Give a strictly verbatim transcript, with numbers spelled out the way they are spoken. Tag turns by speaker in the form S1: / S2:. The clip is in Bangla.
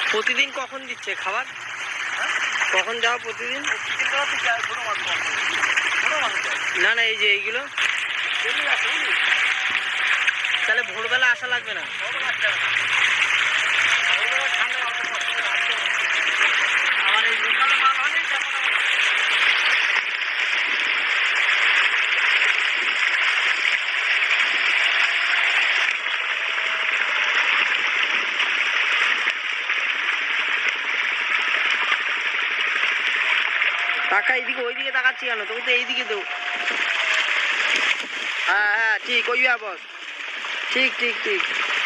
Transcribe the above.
S1: প্রতিদিন কখন দিচ্ছে খাবার? কখন যাও প্রতিদিন? না না এই যে এইগুলো তাহলে ভোরবেলা আসা লাগবে না? আমার এই লোকাল মাল হলেই যেমন টাকা এইদিকে ওইদিকে তাকাচ্ছি কেন? তোকে তো এইদিকে দেবো। হ্যাঁ হ্যাঁ ঠিক ওই বস, ঠিক ঠিক ঠিক।